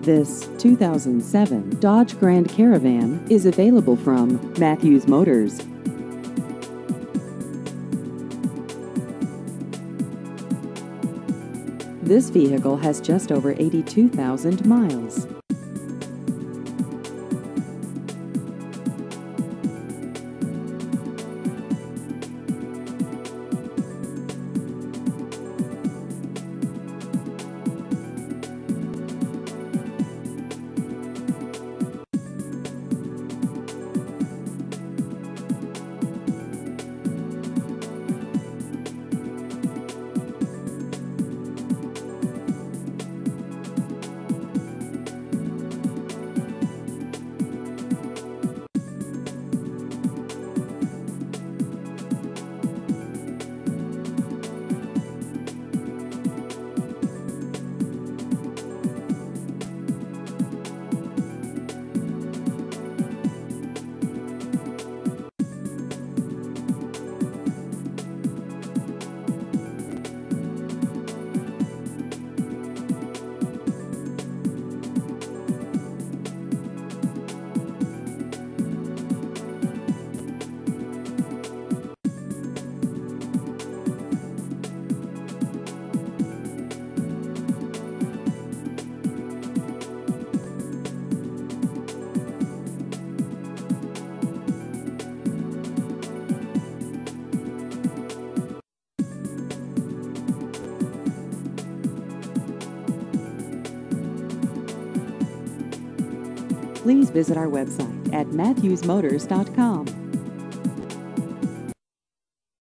This 2007 Dodge Grand Caravan is available from Matthews Motors. This vehicle has just over 82,000 miles. Please visit our website at matthewsmotors.com.